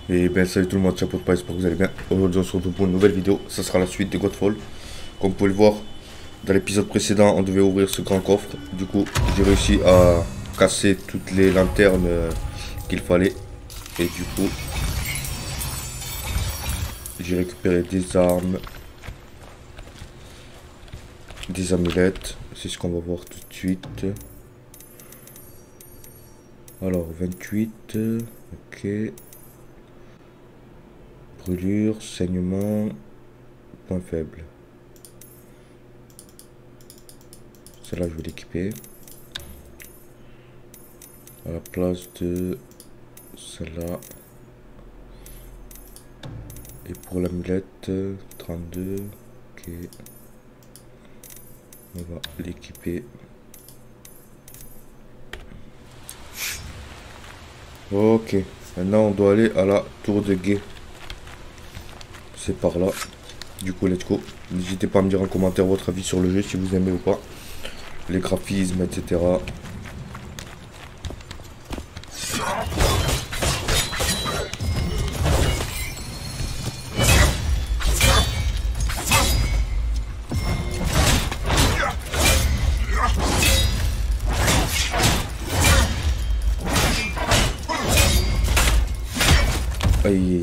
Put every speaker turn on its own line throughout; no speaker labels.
Et ben salut tout le monde, chapeau de paille, j'espère que vous allez bien. Aujourd'hui on se retrouve pour une nouvelle vidéo, ça sera la suite de Godfall. Comme vous pouvez le voir, dans l'épisode précédent on devait ouvrir ce grand coffre. Du coup j'ai réussi à casser toutes les lanternes qu'il fallait. Et du coup j'ai récupéré des armes, des amulettes. C'est ce qu'on va voir tout de suite. Alors 28, ok. Brûlure, saignement, point faible. Celle-là, je vais l'équiper. À la place de celle-là. Et pour l'amulette, 32. Ok. On va l'équiper. Ok. Maintenant, on doit aller à la tour de guet. C'est par là. Du coup, let's go. N'hésitez pas à me dire en commentaire votre avis sur le jeu, si vous aimez ou pas. Les graphismes, etc. Aïe.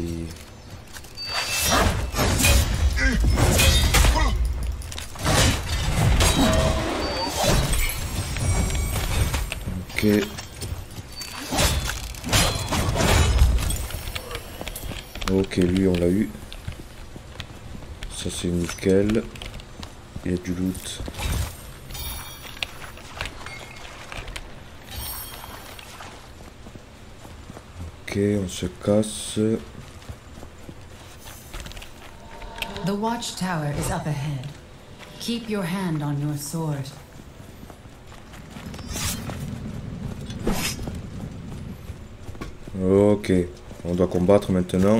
Ok. Ok, lui on l'a eu. Ça c'est nickel. Il y a du loot. Ok, on se casse.
The watchtower is up ahead. Keep your hand on your sword.
Ok, on doit combattre maintenant.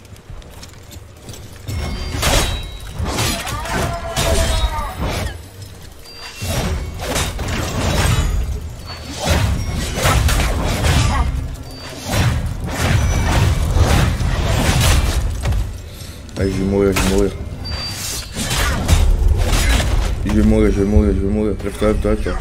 Allez, je vais mourir, je vais mourir. Je vais mourir, je vais mourir, je vais mourir. Lève-toi, lève-toi, lève-toi.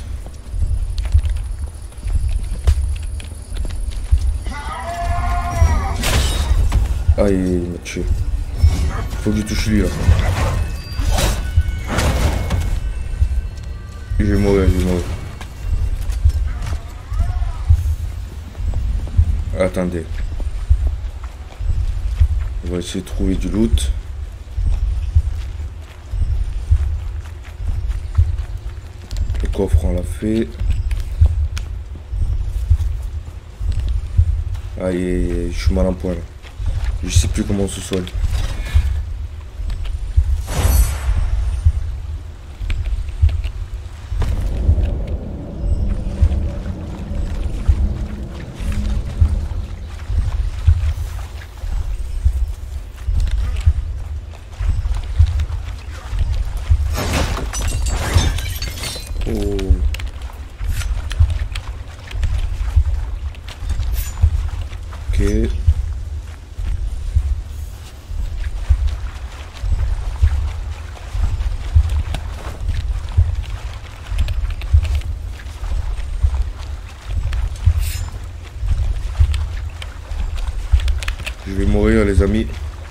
Aïe, il m'a tué. Faut que je touche lui là. Je vais mourir, je vais mourir. Attendez. On va essayer de trouver du loot. Le coffre on l'a fait. Aïe, je suis mal en point là. Je sais plus comment on se soigne. Oh. Ok. Je vais mourir les amis.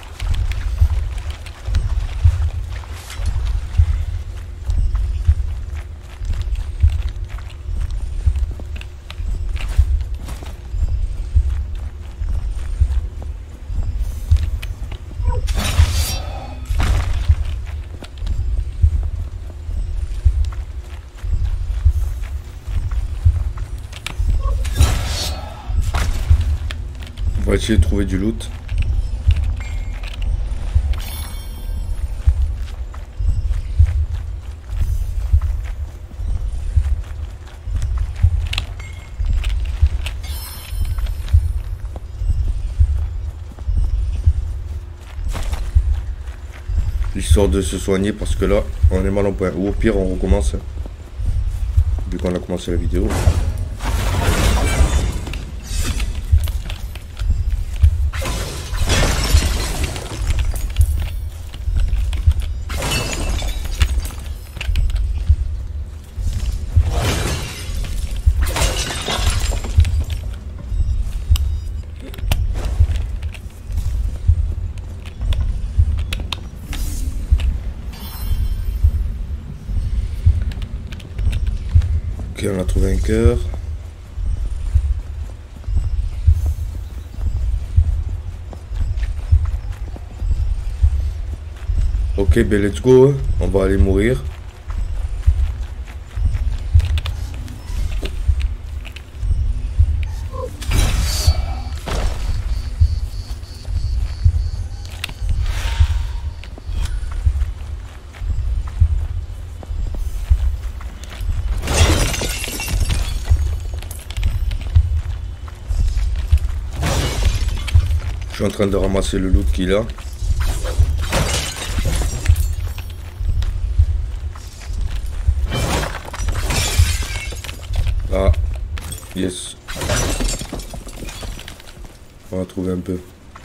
On va essayer de trouver du loot. Histoire de se soigner parce que là on est mal en point. Ou au pire on recommence. Vu qu'on a commencé la vidéo. Ok, on a trouvé un cœur. Ok, ben let's go, hein. On va aller mourir. Je suis en train de ramasser le loot qu'il a. Ah, yes. On va trouver un peu.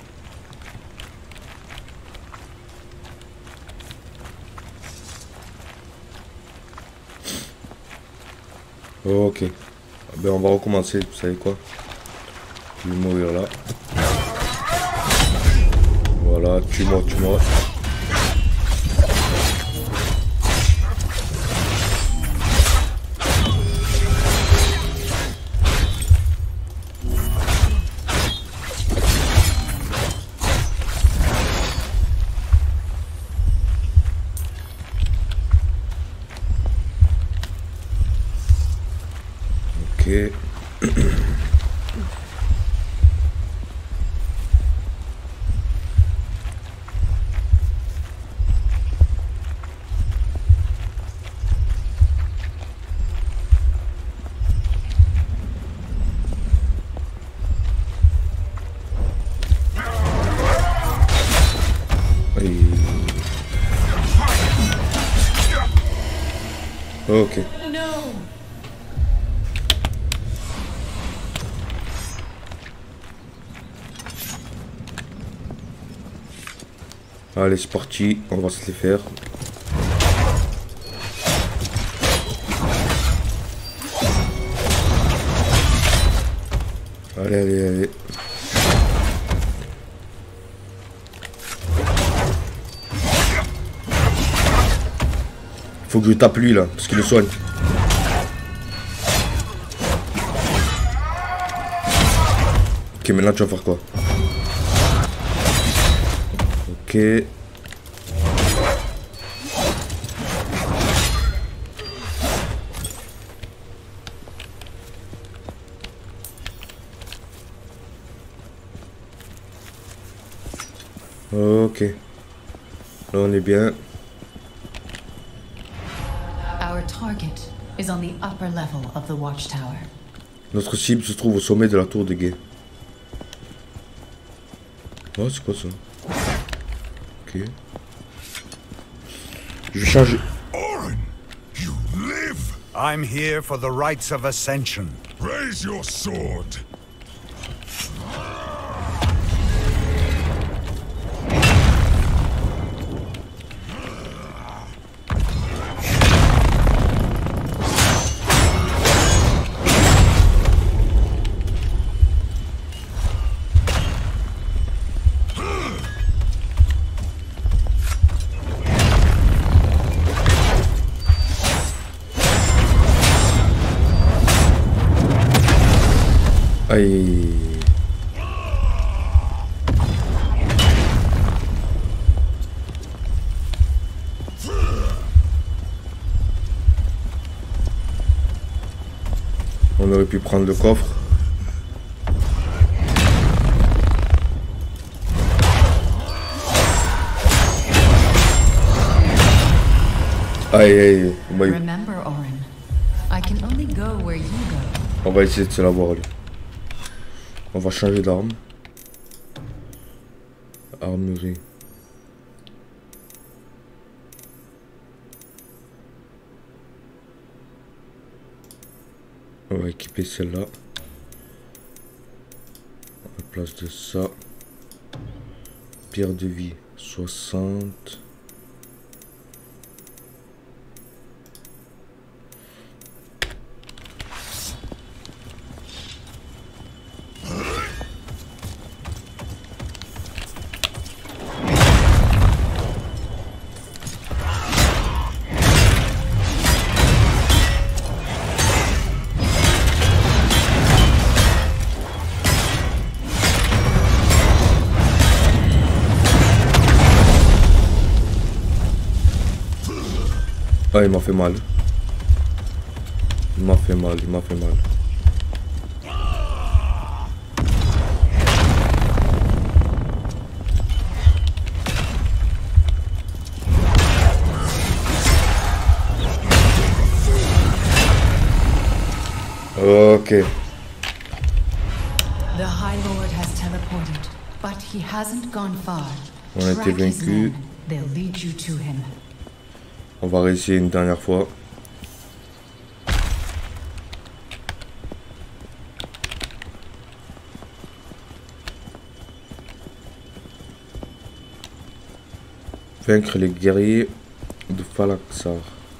Ok. Ben on va recommencer, vous savez quoi? Je vais mourir là. Voilà, tue-moi, tue-moi. Ok. Ok. Allez, c'est parti. On va se les faire. Allez, allez, allez. Faut que je tape lui là, parce qu'il le soigne. Ok, maintenant tu vas faire quoi? Ok. Ok. Là on est bien.
Our target is on the upper level of the watchtower.
Notre cible se trouve au sommet de la tour de guet. Oh, c'est quoi ça? Ok. Je vais changer.
Orin, you live.
I'm here for the rites of ascension.
Raise your sword.
Aïe. On aurait pu prendre le coffre. Aïe aïe.
Remember, Orin, I can only go where you go.
On va essayer de se l'avoir lui. On va changer d'arme. Armurerie. On va équiper celle-là. À la place de ça. Pierre de vie. 60. Ah, il m'a fait mal. Il m'a fait mal, il m'a fait mal. Ok.
The High Lord has teleported, but he hasn't gone far.
On a été
Track his
vaincu.
men. They'll lead you to him.
On va réessayer une dernière fois. Vaincre les guerriers de Falaxar.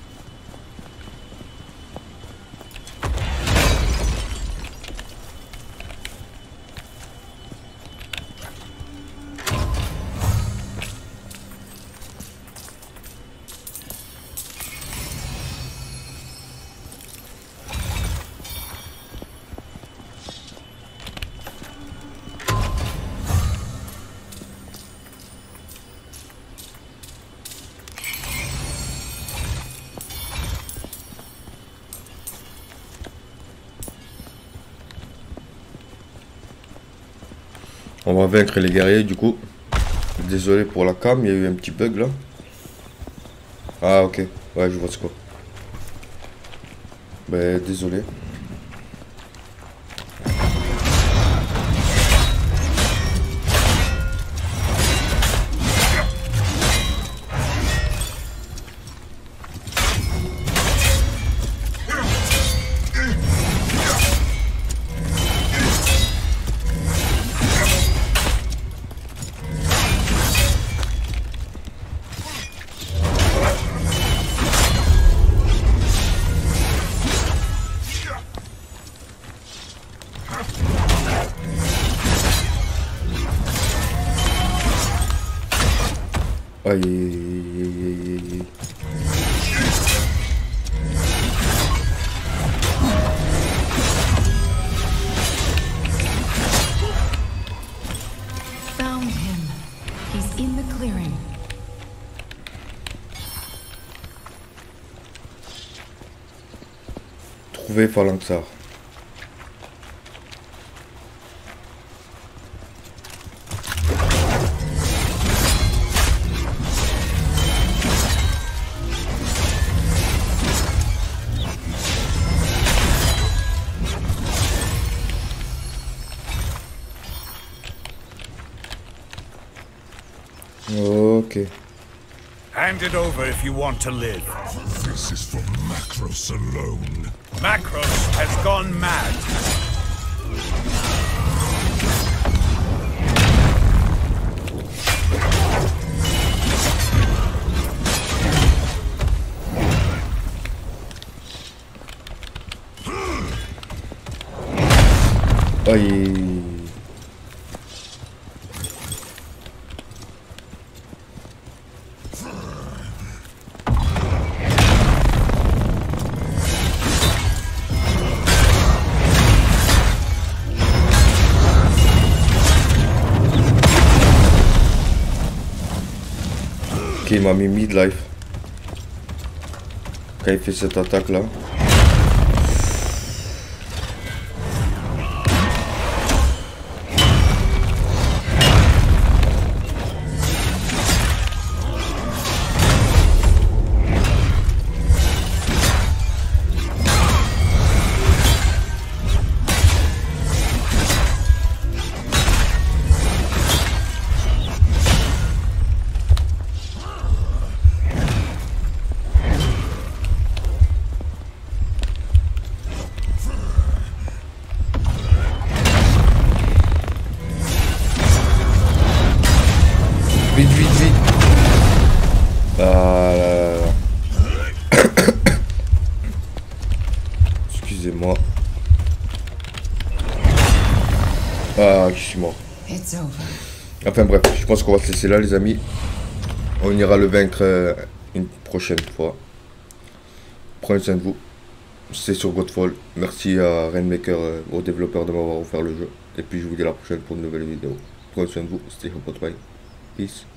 On va vaincre les guerriers du coup. Désolé pour la cam, il y a eu un petit bug là. Ah ok, ouais je vois ce quoi. Ben désolé. Aïe, aïe, aïe, aïe, aïe.
Found him. He's in the clearing.
Trouver Phalanxar. Ok.
Hand it over if you want to live.
This is for Macros alone.
Macros has gone mad.
Aïe. Ok, il m'a mis mid-life. Quand il fait cette attaque là. Vite, vite, vite. Ah là là là. Excusez-moi. Ah, je suis mort.
It's over.
Enfin bref, je pense qu'on va se laisser là les amis. On ira le vaincre une prochaine fois. Prenez soin de vous. C'est sur Godfall. Merci à Rainmaker, aux développeurs de m'avoir offert le jeu. Et puis je vous dis à la prochaine pour une nouvelle vidéo. Prenez soin de vous. Stay hot, bye. Peace.